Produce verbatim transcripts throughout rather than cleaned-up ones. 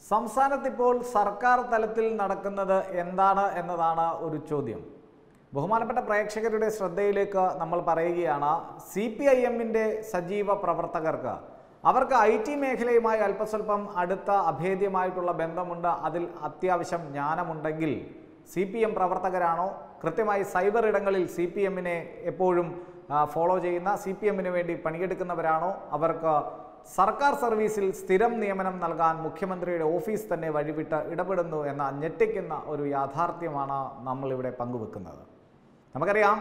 സംസ്ഥാനത്തിപ്പോൾ സർക്കാർ തലത്തിൽ നടക്കുന്നത് എന്താണ് എന്നതാണ് ഒരു ചോദ്യം. ബഹുമാനപ്പെട്ട പ്രേക്ഷകരുടെ ശ്രദ്ധയിലേക്ക് നമ്മൾ പറയുകയാണ്, സി പി ഐ എമ്മിൻ്റെ സജീവ പ്രവർത്തകർക്ക് അവർക്ക് ഐ ടി മേഖലയുമായി അല്പസ്വല്പം അടുത്ത അഭേദ്യമായിട്ടുള്ള ബന്ധമുണ്ട്. അതിൽ അത്യാവശ്യം ജ്ഞാനമുണ്ടെങ്കിൽ സി പി എം പ്രവർത്തകരാണോ, കൃത്യമായി സൈബർ ഇടങ്ങളിൽ സി പി എമ്മിനെ എപ്പോഴും ഫോളോ ചെയ്യുന്ന, സി പി എമ്മിന് വേണ്ടി പണിയെടുക്കുന്നവരാണോ, അവർക്ക് സർക്കാർ സർവീസിൽ സ്ഥിരം നിയമനം നൽകാൻ മുഖ്യമന്ത്രിയുടെ ഓഫീസ് തന്നെ വഴിവിട്ട് ഇടപെടുന്നു എന്ന ഞെട്ടിക്കുന്ന ഒരു യാഥാർത്ഥ്യമാണ് നമ്മളിവിടെ പങ്കുവെക്കുന്നത്. നമുക്കറിയാം,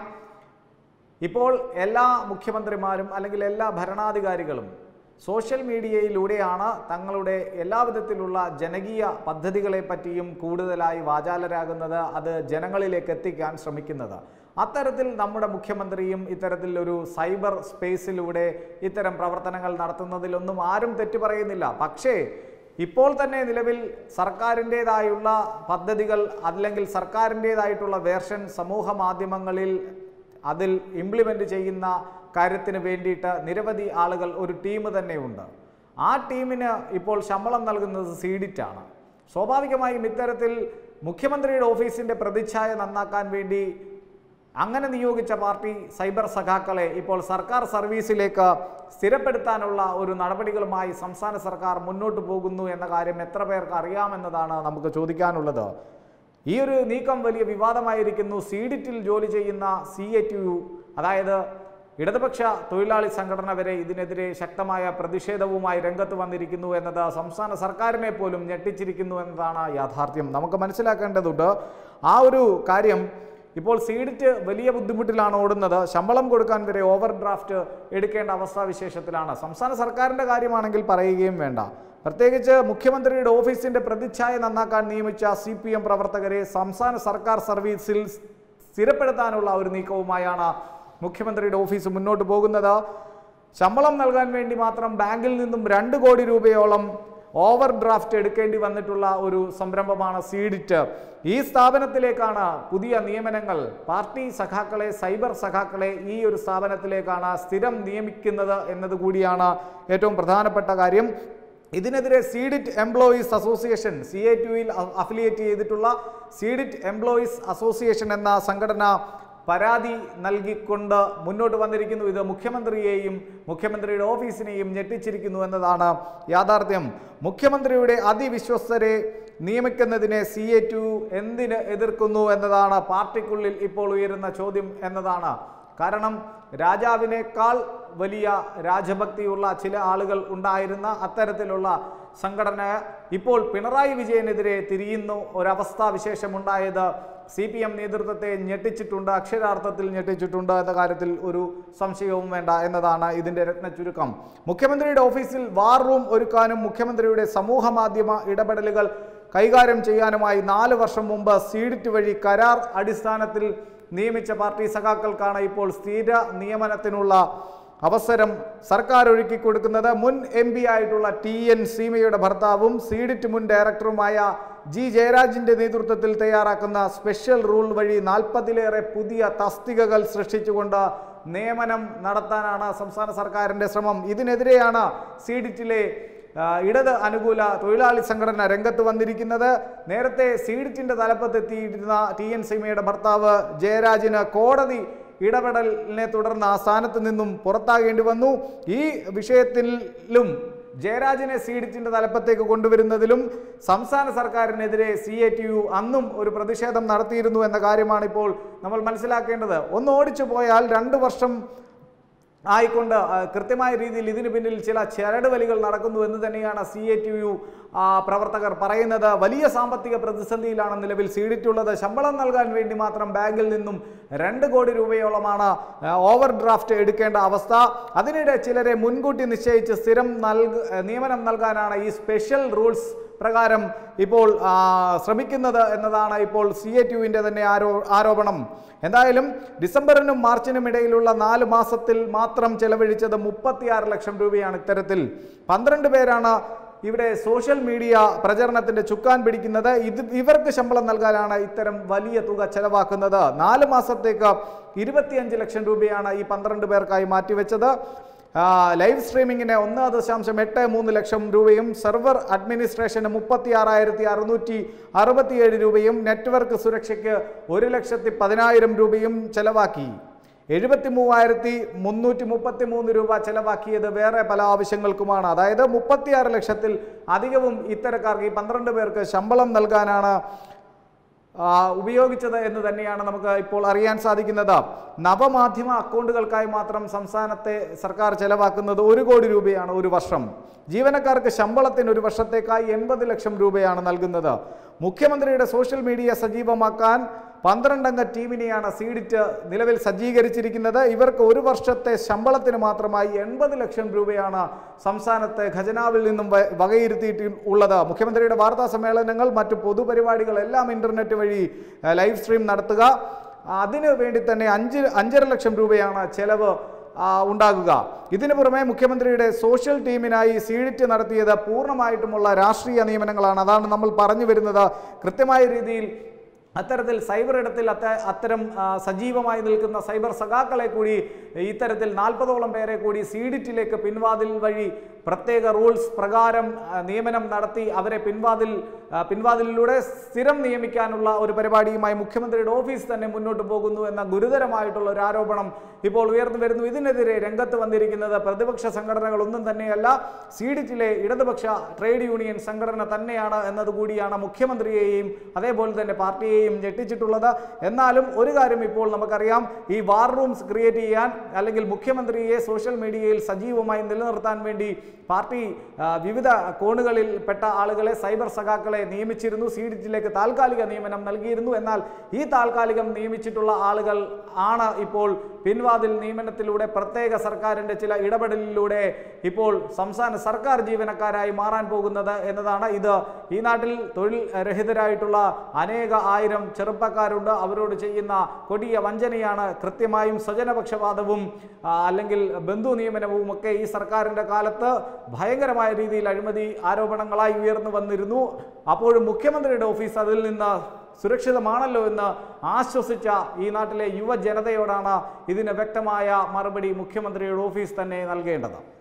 ഇപ്പോൾ എല്ലാ മുഖ്യമന്ത്രിമാരും അല്ലെങ്കിൽ എല്ലാ ഭരണാധികാരികളും സോഷ്യൽ മീഡിയയിലൂടെയാണ് തങ്ങളുടെ എല്ലാവിധത്തിലുള്ള ജനകീയ പദ്ധതികളെ പറ്റിയും കൂടുതലായി വാചാലരാകുന്നത്, അത് ജനങ്ങളിലേക്ക് എത്തിക്കാൻ ശ്രമിക്കുന്നത്. അത്തരത്തിൽ നമ്മുടെ മുഖ്യമന്ത്രിയും ഇത്തരത്തിലൊരു സൈബർ സ്പേസിലൂടെ ഇത്തരം പ്രവർത്തനങ്ങൾ നടത്തുന്നതിലൊന്നും ആരും തെറ്റു പറയുന്നില്ല. പക്ഷേ ഇപ്പോൾ തന്നെ നിലവിൽ സർക്കാരിൻ്റേതായുള്ള പദ്ധതികൾ അല്ലെങ്കിൽ സർക്കാരിൻ്റേതായിട്ടുള്ള വേർഷൻ സമൂഹ മാധ്യമങ്ങളിൽ അതിൽ ഇംപ്ലിമെൻ്റ് ചെയ്യുന്ന കാര്യത്തിന് വേണ്ടിയിട്ട് നിരവധി ആളുകൾ, ഒരു ടീം തന്നെയുണ്ട്. ആ ടീമിന് ഇപ്പോൾ ശമ്പളം നൽകുന്നത് സീഡിറ്റാണ്. സ്വാഭാവികമായും ഇത്തരത്തിൽ മുഖ്യമന്ത്രിയുടെ ഓഫീസിൻ്റെ പ്രതിച്ഛായ നന്നാക്കാൻ വേണ്ടി അങ്ങനെ നിയോഗിച്ച പാർട്ടി സൈബർ സഖാക്കളെ ഇപ്പോൾ സർക്കാർ സർവീസിലേക്ക് സ്ഥിരപ്പെടുത്താനുള്ള ഒരു നടപടികളുമായി സംസ്ഥാന സർക്കാർ മുന്നോട്ട് പോകുന്നു എന്ന കാര്യം എത്ര പേർക്ക് അറിയാമെന്നതാണ് നമുക്ക് ചോദിക്കാനുള്ളത്. ഈ ഒരു നീക്കം വലിയ വിവാദമായിരിക്കുന്നു. സീഡിറ്റിൽ ജോലി ചെയ്യുന്ന സി എ ടി യു, അതായത് ഇടതുപക്ഷ തൊഴിലാളി സംഘടന വരെ ഇതിനെതിരെ ശക്തമായ പ്രതിഷേധവുമായി രംഗത്ത് വന്നിരിക്കുന്നു എന്നത് സംസ്ഥാന സർക്കാരിനെ പോലും ഞെട്ടിച്ചിരിക്കുന്നു എന്നതാണ് യാഥാർത്ഥ്യം. നമുക്ക് മനസ്സിലാക്കേണ്ടതുണ്ട് ആ ഒരു കാര്യം. ഇപ്പോൾ സീഡിറ്റ് വലിയ ബുദ്ധിമുട്ടിലാണ് ഓടുന്നത്. ശമ്പളം കൊടുക്കാൻ വരെ ഓവർ ഡ്രാഫ്റ്റ് എടുക്കേണ്ട അവസ്ഥാവിശേഷത്തിലാണ്. സംസ്ഥാന സർക്കാരിൻ്റെ കാര്യമാണെങ്കിൽ പറയുകയും വേണ്ട. പ്രത്യേകിച്ച് മുഖ്യമന്ത്രിയുടെ ഓഫീസിൻ്റെ പ്രതിച്ഛായ നന്നാക്കാൻ നിയമിച്ച സി പി എം പ്രവർത്തകരെ സംസ്ഥാന സർക്കാർ സർവീസിൽ സ്ഥിരപ്പെടുത്താനുള്ള ഒരു നീക്കവുമായാണ് മുഖ്യമന്ത്രിയുടെ ഓഫീസ് മുന്നോട്ട് പോകുന്നത്. ശമ്പളം നൽകാൻ വേണ്ടി മാത്രം ബാങ്കിൽ നിന്നും രണ്ട് കോടി രൂപയോളം ഓവർ ഡ്രാഫ്റ്റ് എടുക്കേണ്ടി വന്നിട്ടുള്ള ഒരു സംരംഭമാണ് സീഡിറ്റ്. ഈ സ്ഥാപനത്തിലേക്കാണ് പുതിയ നിയമനങ്ങൾ, പാർട്ടി സഖാക്കളെ, സൈബർ സഖാക്കളെ ഈ ഒരു സ്ഥാപനത്തിലേക്കാണ് സ്ഥിരം നിയമിക്കുന്നത് എന്നതുകൂടിയാണ് ഏറ്റവും പ്രധാനപ്പെട്ട കാര്യം. ഇതിനെതിരെ CDIT employees association, C A ടുയിൽ അഫിലിയേറ്റ് ചെയ്തിട്ടുള്ള സീഡിറ്റ് എംപ്ലോയീസ് അസോസിയേഷൻ എന്ന സംഘടന പരാതി നൽകിക്കൊണ്ട് മുന്നോട്ട് വന്നിരിക്കുന്നു. ഇത് മുഖ്യമന്ത്രിയെയും മുഖ്യമന്ത്രിയുടെ ഓഫീസിനെയും ഞെട്ടിച്ചിരിക്കുന്നു എന്നതാണ് യാഥാർത്ഥ്യം. മുഖ്യമന്ത്രിയുടെ അതിവിശ്വസ്തരെ നിയമിക്കുന്നതിനെ സി എ ടു എന്തിന് എതിർക്കുന്നു എന്നതാണ് പാർട്ടിക്കുള്ളിൽ ഇപ്പോൾ ഉയരുന്ന ചോദ്യം എന്നതാണ്. കാരണം രാജാവിനേക്കാൾ വലിയ രാജഭക്തിയുള്ള ചില ആളുകൾ ഉണ്ടായിരുന്ന അത്തരത്തിലുള്ള സംഘടന ഇപ്പോൾ പിണറായി വിജയനെതിരെ തിരിയുന്നു ഒരവസ്ഥാവിശേഷമുണ്ടായത് സി പി എം നേതൃത്വത്തെ ഞെട്ടിച്ചിട്ടുണ്ട്, അക്ഷരാർത്ഥത്തിൽ ഞെട്ടിച്ചിട്ടുണ്ട് എന്ന കാര്യത്തിൽ ഒരു സംശയവും വേണ്ട എന്നതാണ് ഇതിൻ്റെ രത്നചുരുക്കം. മുഖ്യമന്ത്രിയുടെ ഓഫീസിൽ വാർ റൂം ഒരുക്കാനും മുഖ്യമന്ത്രിയുടെ സമൂഹ മാധ്യമ ഇടപെടലുകൾ കൈകാര്യം ചെയ്യാനുമായി നാല് വർഷം മുമ്പ് സീഡിറ്റ് വഴി കരാർ അടിസ്ഥാനത്തിൽ നിയമിച്ച പാർട്ടി സഖാക്കൾക്കാണ് ഇപ്പോൾ സ്ഥിര നിയമനത്തിനുള്ള അവസരം സർക്കാർ ഒരുക്കി കൊടുക്കുന്നത്. മുൻ എം പി ആയിട്ടുള്ള ടി എൻ സീമയുടെ ഭർത്താവും സീഡിറ്റ് മുൻ ഡയറക്ടറുമായ ജി ജയരാജിൻ്റെ നേതൃത്വത്തിൽ തയ്യാറാക്കുന്ന സ്പെഷ്യൽ റൂൾ വഴി നാൽപ്പതിലേറെ പുതിയ തസ്തികകൾ സൃഷ്ടിച്ചുകൊണ്ട് നിയമനം നടത്താനാണ് സംസ്ഥാന സർക്കാരിൻ്റെ ശ്രമം. ഇതിനെതിരെയാണ് സീഡിറ്റിലെ ഇടത് അനുകൂല തൊഴിലാളി സംഘടന രംഗത്ത് വന്നിരിക്കുന്നത്. നേരത്തെ സീഡിറ്റിൻ്റെ തലപ്പത്തെത്തിയിരുന്ന ടി എൻ സീമയുടെ ഭർത്താവ് ജയരാജിന് കോടതി ഇടപെടലിനെ തുടർന്ന് ആ സ്ഥാനത്ത് നിന്നും പുറത്താകേണ്ടി വന്നു. ഈ വിഷയത്തിലും ജയരാജിനെ സീഡിറ്റിൻ്റെ തലപ്പത്തേക്ക് കൊണ്ടുവരുന്നതിലും സംസ്ഥാന സർക്കാരിനെതിരെ സി എ ടി യു അന്നും ഒരു പ്രതിഷേധം നടത്തിയിരുന്നു എന്ന കാര്യമാണ് ഇപ്പോൾ നമ്മൾ മനസ്സിലാക്കേണ്ടത്. ഒന്ന് ഓടിച്ചു പോയാൽ രണ്ട് വർഷം ആയിക്കൊണ്ട് കൃത്യമായ രീതിയിൽ ഇതിന് പിന്നിൽ ചില ചരടുവലികൾ നടക്കുന്നു എന്ന് തന്നെയാണ് സി എ ടി യു പ്രവർത്തകർ പറയുന്നത്. വലിയ സാമ്പത്തിക പ്രതിസന്ധിയിലാണ് നിലവിൽ സീഡിറ്റുള്ളത്. ശമ്പളം നൽകാൻ വേണ്ടി മാത്രം ബാങ്കിൽ നിന്നും രണ്ട് കോടി രൂപയോളമാണ് ഓവർ ഡ്രാഫ്റ്റ് എടുക്കേണ്ട അവസ്ഥ. അതിനിടെ ചിലരെ മുൻകൂട്ടി നിശ്ചയിച്ച് സ്ഥിരം നൽക നിയമനം നൽകാനാണ് ഈ സ്പെഷ്യൽ റൂൾസ് പ്രകാരം ഇപ്പോൾ ശ്രമിക്കുന്നത് എന്നതാണ് ഇപ്പോൾ സി എ ടുവിൻ്റെ തന്നെ ആരോ ആരോപണം. എന്തായാലും ഡിസംബറിനും മാർച്ചിനും ഇടയിലുള്ള നാല് മാസത്തിൽ മാത്രം ചെലവഴിച്ചത് മുപ്പത്തിയാറ് ലക്ഷം രൂപയാണ്. ഇത്തരത്തിൽ പന്ത്രണ്ട് പേരാണ് ഇവിടെ സോഷ്യൽ മീഡിയ പ്രചരണത്തിൻ്റെ ചുക്കാൻ പിടിക്കുന്നത്. ഇത് ഇവർക്ക് ശമ്പളം നൽകാനാണ് ഇത്തരം വലിയ തുക ചെലവാക്കുന്നത്. നാല് മാസത്തേക്ക് ഇരുപത്തിയഞ്ച് ലക്ഷം രൂപയാണ് ഈ പന്ത്രണ്ട് പേർക്കായി മാറ്റിവെച്ചത്. ലൈവ് സ്ട്രീമിങ്ങിന് ഒന്ന് ദശാംശം എട്ട് മൂന്ന് ലക്ഷം രൂപയും സെർവർ അഡ്മിനിസ്ട്രേഷന് മുപ്പത്തി ആറായിരത്തി അറുന്നൂറ്റി അറുപത്തിയേഴ് രൂപയും നെറ്റ്വർക്ക് സുരക്ഷയ്ക്ക് ഒരു ലക്ഷത്തി പതിനായിരം രൂപയും ചെലവാക്കി. എഴുപത്തി മൂവായിരത്തി മുന്നൂറ്റി മുപ്പത്തി മൂന്ന് രൂപ ചെലവാക്കിയത് വേറെ പല ആവശ്യങ്ങൾക്കുമാണ്. അതായത് മുപ്പത്തിയാറ് ലക്ഷത്തിൽ അധികവും ഇത്തരക്കാർക്ക് ഈ പന്ത്രണ്ട് പേർക്ക് ശമ്പളം നൽകാനാണ് ഉപയോഗിച്ചത് എന്ന് തന്നെയാണ് നമുക്ക് ഇപ്പോൾ അറിയാൻ സാധിക്കുന്നത്. നവമാധ്യമ അക്കൗണ്ടുകൾക്കായി മാത്രം സംസ്ഥാനത്തെ സർക്കാർ ചെലവാക്കുന്നത് ഒരു കോടി രൂപയാണ് ഒരു വർഷം. ജീവനക്കാർക്ക് ശമ്പളത്തിന് ഒരു വർഷത്തേക്കായി എൺപത് ലക്ഷം രൂപയാണ് നൽകുന്നത്. മുഖ്യമന്ത്രിയുടെ സോഷ്യൽ മീഡിയ സജീവമാക്കാൻ പന്ത്രണ്ടംഗ ടീമിനെയാണ് സീഡിറ്റ് നിലവിൽ സജ്ജീകരിച്ചിരിക്കുന്നത്. ഇവർക്ക് ഒരു വർഷത്തെ ശമ്പളത്തിന് മാത്രമായി എൺപത് ലക്ഷം രൂപയാണ് സംസ്ഥാനത്തെ ഖജനാവിൽ നിന്നും വകയിരുത്തിയിട്ടുള്ളത്. മുഖ്യമന്ത്രിയുടെ വാർത്താ സമ്മേളനങ്ങൾ, മറ്റു പൊതുപരിപാടികളെല്ലാം ഇന്റർനെറ്റ് വഴി ലൈവ് സ്ട്രീം നടത്തുക. അതിനു വേണ്ടി തന്നെ അഞ്ച് അഞ്ചര ലക്ഷം രൂപയാണ് ചെലവ് ഉണ്ടാകുക. ഇതിനു പുറമെ മുഖ്യമന്ത്രിയുടെ സോഷ്യൽ ടീമിനായി സീഡിറ്റ് നടത്തിയത് പൂർണ്ണമായിട്ടുമുള്ള രാഷ്ട്രീയ നിയമനങ്ങളാണ്. അതാണ് നമ്മൾ പറഞ്ഞു വരുന്നത്. കൃത്യമായ രീതിയിൽ അത്തരത്തിൽ സൈബർ ഇടത്തിൽ അത്ത അത്തരം സജീവമായി നിൽക്കുന്ന സൈബർ സഖാക്കളെ കൂടി ഇത്തരത്തിൽ നാൽപ്പതോളം പേരെ കൂടി സീഡിറ്റിലേക്ക് പിൻവാതിൽ വഴി പ്രത്യേക റൂൾസ് പ്രകാരം നിയമനം നടത്തി അവരെ പിൻവാതിൽ പിൻവാതിലിലൂടെ സ്ഥിരം നിയമിക്കാനുള്ള ഒരു പരിപാടിയുമായി മുഖ്യമന്ത്രിയുടെ ഓഫീസ് തന്നെ മുന്നോട്ട് പോകുന്നു എന്ന ഗുരുതരമായിട്ടുള്ള ഒരു ആരോപണം ഇപ്പോൾ ഉയർന്നു വരുന്നു. ഇതിനെതിരെ രംഗത്ത് വന്നിരിക്കുന്നത് പ്രതിപക്ഷ സംഘടനകളൊന്നും തന്നെയല്ല, സീഡിറ്റിലെ ഇടതുപക്ഷ ട്രേഡ് യൂണിയൻ സംഘടന തന്നെയാണ് എന്നതുകൂടിയാണ് മുഖ്യമന്ത്രിയെയും അതേപോലെ തന്നെ പാർട്ടിയെയും ഞെട്ടിച്ചിട്ടുള്ളത്. എന്നാലും ഒരു കാര്യം ഇപ്പോൾ നമുക്കറിയാം, ഈ വാർ റൂംസ് ക്രിയേറ്റ് ചെയ്യാൻ അല്ലെങ്കിൽ മുഖ്യമന്ത്രിയെ സോഷ്യൽ മീഡിയയിൽ സജീവമായി നിലനിർത്താൻ വേണ്ടി പാർട്ടി വിവിധ കോണുകളിൽ പെട്ട ആളുകളെ സൈബർ സഖാക്കളെ നിയമിച്ചിരുന്നു. സീഡിറ്റിലേക്ക് താൽക്കാലിക നിയമനം നൽകിയിരുന്നു. എന്നാൽ ഈ താൽക്കാലികം നിയമിച്ചിട്ടുള്ള ആളുകൾ ആണ് ഇപ്പോൾ പിൻവാതിൽ നിയമനത്തിലൂടെ പ്രത്യേക സർക്കാരിൻ്റെ ചില ഇടപെടലിലൂടെ ഇപ്പോൾ സംസ്ഥാന സർക്കാർ ജീവനക്കാരായി മാറാൻ പോകുന്നത് എന്നതാണ്. ഇത് ഈ നാട്ടിൽ തൊഴിൽ രഹിതരായിട്ടുള്ള അനേക ആയിരം ചെറുപ്പക്കാരുണ്ട്. അവരോട് ചെയ്യുന്ന കൊടിയ വഞ്ചനയാണ്. കൃത്യമായും സ്വജനപക്ഷപാതവും അല്ലെങ്കിൽ ബന്ധു നിയമനവും ഒക്കെ ഈ സർക്കാരിൻ്റെ കാലത്ത് ഭയങ്കരമായ രീതിയിൽ അഴിമതി ആരോപണങ്ങളായി ഉയർന്നു വന്നിരുന്നു. അപ്പോഴും മുഖ്യമന്ത്രിയുടെ ഓഫീസ് അതിൽ നിന്ന് സുരക്ഷിതമാണല്ലോ എന്ന് ആശ്വസിച്ച ഈ നാട്ടിലെ യുവജനതയോടാണ് ഇതിന് വ്യക്തമായ മറുപടി മുഖ്യമന്ത്രിയുടെ ഓഫീസ് തന്നെ നൽകേണ്ടത്.